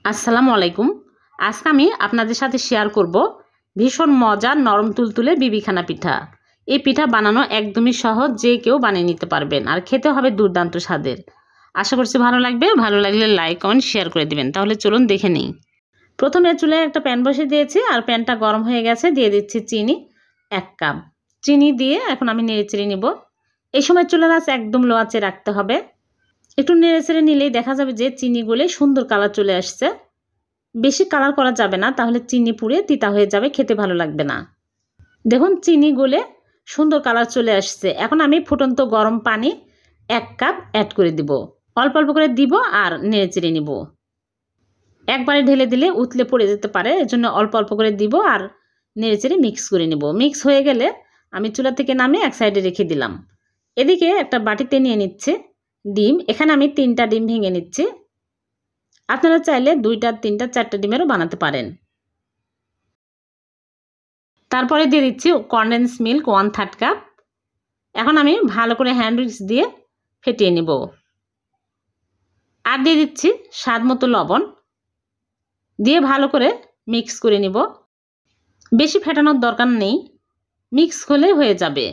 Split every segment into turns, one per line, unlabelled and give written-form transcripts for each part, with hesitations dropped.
আসসালামু আলাইকুম। আজকে আমি আপনাদের সাথে শেয়ার করব ভীষণ মজার নরম তুলতুলে বিবিখানা পিঠা। এই পিঠা বানানো একদমই সহজ, যে কেউ বানিয়ে নিতে পারবেন আর খেতে হবে দুর্দান্ত স্বাদের। আশা করছি ভালো লাগবে। ভালো লাগলে লাইক কমেন্ট শেয়ার করে দিবেন। তাহলে চলুন দেখে নিই। প্রথমে চুলায় একটা প্যান বসিয়ে দিয়েছি আর প্যানটা গরম হয়ে গেছে। দিয়ে দিচ্ছি চিনি 1 কাপ। চিনি দিয়ে এখন আমি নেড়েচেড়ে নিব। এই সময় চুলার আঁচ একদম লো আঁচে রাখতে হবে। একটু নেড়েচেড়ে নিলেই দেখা যাবে যে চিনি গলে সুন্দর কালার চলে আসছে। বেশি কালার করা যাবে না, তাহলে চিনি পুড়ে তিতা হয়ে যাবে, খেতে ভালো লাগবে না। দেখুন চিনি গলে সুন্দর কালার চলে আসছে। এখন আমি ফুটন্ত গরম পানি 1 কাপ অ্যাড করে দিব। অল্প অল্প করে দিব আর নেড়েচেড়ে নিব। একবারে ঢেলে দিলে উতলে পড়ে যেতে পারে, এজন্য অল্প অল্প করে দিব আর নেড়েচেড়ে মিক্স করে নিব। মিক্স হয়ে গেলে আমি চুলা থেকে নামিয়ে এক সাইডে রেখে দিলাম। এদিকে একটা বাটিতে নিয়ে নিচ্ছে ডিম। এখানে আমি 3টা ডিম ভেঙে নিচ্ছি। আপনারা চাইলে 2টা 3টা 4টা ডিমেরও বানাতে পারেন। তারপরে দিয়ে দিচ্ছি কনডেন্স মিল্ক 1/3 কাপ। এখন আমি ভালো করে হ্যান্ড উইক্স দিয়ে ফেটিয়ে নিব। আর দিয়ে দিচ্ছি স্বাদ মতো লবণ দিয়ে ভালো করে মিক্স করে নিব। বেশি ফেটানোর দরকার নেই, মিক্স হলে হয়ে যাবে।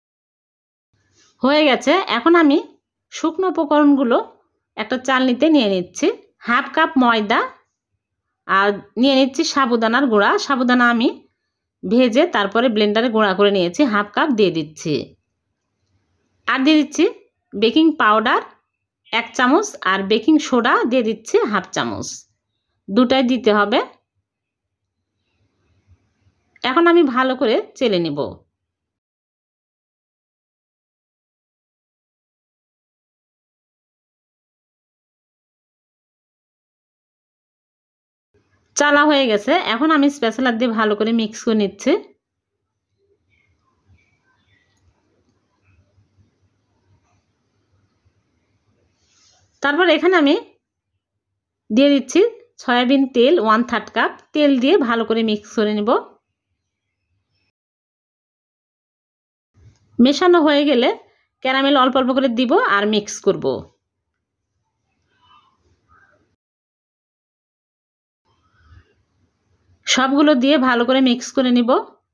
হয়ে গেছে। এখন আমি শুকনো উপকরণগুলো একটা চালনিতে নিয়ে নিচ্ছি। 1/2 কাপ ময়দা আর নিয়ে নিচ্ছি সাবুদানার গুঁড়া। সাবুদানা আমি ভেজে তারপরে ব্লেন্ডারে গুঁড়া করে নিয়েছি। 1/2 কাপ দিয়ে দিচ্ছি। আর দিয়ে দিচ্ছি বেকিং পাউডার 1 চামচ আর বেকিং সোডা দিয়ে দিচ্ছি 1/2 চামচ। দুটাই দিতে হবে। এখন আমি ভালো করে চেলে নেব। চালা হয়ে গেছে। এখন আমি স্প্যাচুলা দিয়ে ভালো করে মিক্স করে নিচ্ছি। তারপর এখানে আমি দিয়ে দিচ্ছি সয়াবিন তেল 1/3 কাপ। তেল দিয়ে ভালো করে মিক্স করে নেব। মেশানো হয়ে গেলে ক্যারামেল অল্প অল্প করে দিব আর মিক্স করব। সবগুলো দিয়ে ভালো করে মিক্স করে নিব।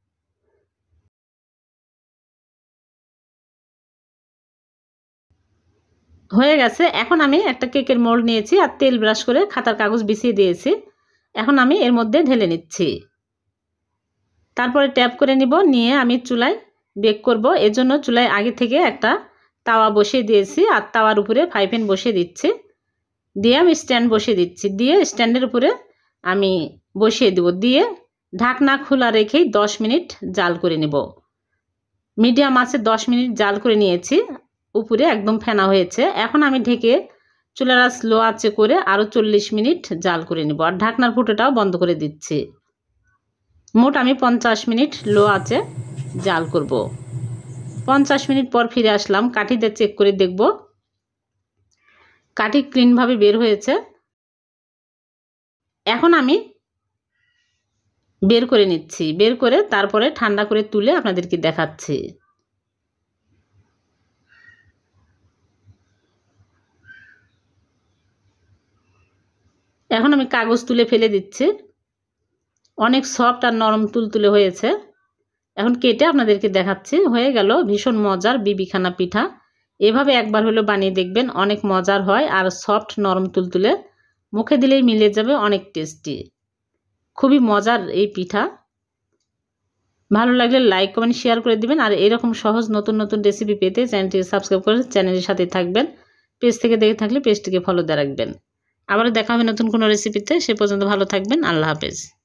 হয়ে গেছে। এখন আমি একটা কেকের মোল্ড নিয়েছি আর তেল ব্রাশ করে খাতার কাগজ বিছিয়ে দিয়েছি। এখন আমি এর মধ্যে ঢেলে নিচ্ছি। তারপরে ট্যাপ করে নিব। নিয়ে আমি চুলায় বেক করব। এজন্য চুলায় আগে থেকে একটা তাওয়া বসিয়ে দিয়েছি আর তাওয়ার উপরে ফ্রাই প্যান বসিয়ে দিচ্ছি। দিয়ে আমি স্ট্যান্ড বসিয়ে দিচ্ছি। দিয়ে স্ট্যান্ডের উপরে আমি বসিয়ে দেব। দিয়ে ঢাকনা খোলা রেখেই 10 মিনিট জাল করে নেব। মিডিয়াম আঁচে 10 মিনিট জাল করে নিয়েছি। উপরে একদম ফেনা হয়েছে। এখন আমি ঢেকে চুলার আঁচ লো আঁচে করে আরও 40 মিনিট জাল করে নেব আর ঢাকনার ফুটোটাও বন্ধ করে দিচ্ছি। মোট আমি 50 মিনিট লো আঁচে জাল করব। 50 মিনিট পর ফিরে আসলাম। কাঠি দিয়ে চেক করে দেখব কাঠি ক্লিনভাবে বের হয়েছে। এখন আমি বের করে নিচ্ছি। বের করে তারপরে ঠান্ডা করে তুলে আপনাদেরকে দেখাচ্ছি। এখন আমি কাগজ তুলে ফেলে দিচ্ছি। অনেক সফট আর নরম তুলতুলে হয়েছে। এখন কেটে আপনাদেরকে দেখাচ্ছি। হয়ে গেল ভীষণ মজার বিবিখানা পিঠা। এভাবে একবার হলো বানিয়ে দেখবেন, অনেক মজার হয় আর সফট নরম তুলতুলে, মুখে দিলেই মিলে যাবে, অনেক টেস্টি। খুবই মজার এই পিঠা। ভালো লাগলে লাইক কমেন্ট শেয়ার করে দিবেন। আর এরকম সহজ নতুন নতুন রেসিপি পেতে চ্যানেলটিকে সাবস্ক্রাইব করে চ্যানেলের সাথে থাকবেন। পেজ থেকে দেখে থাকলে পেজটিকে ফলো দিয়ে রাখবেন। আবারও দেখা হবে নতুন কোনো রেসিপিতে। সে পর্যন্ত ভালো থাকবেন। আল্লাহ হাফেজ।